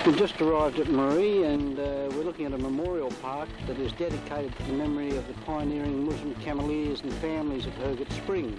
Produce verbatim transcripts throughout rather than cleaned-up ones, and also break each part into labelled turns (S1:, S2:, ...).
S1: We've just arrived at Maree, and uh, we're looking at a memorial park that is dedicated to the memory of the pioneering Muslim cameleers and families at Herget Springs.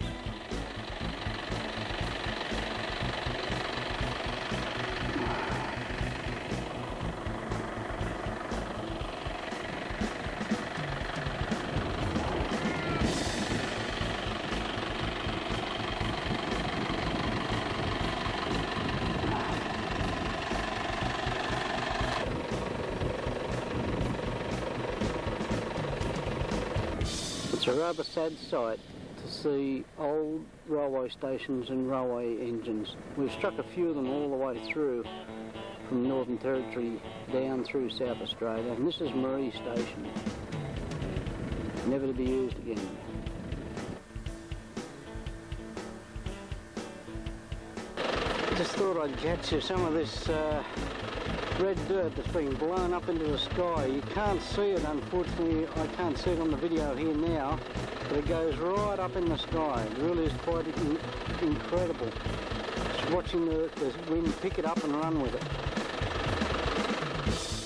S1: It's a rather sad sight to see old railway stations and railway engines. We've struck a few of them all the way through from Northern Territory down through South Australia, and this is Maree Station, never to be used again. Just thought I'd catch you some of this uh, red dirt that's been blown up into the sky. You can't see it, unfortunately. I can't see it on the video here now, but it goes right up in the sky. It really is quite in incredible. Just watching the, the wind pick it up and run with it.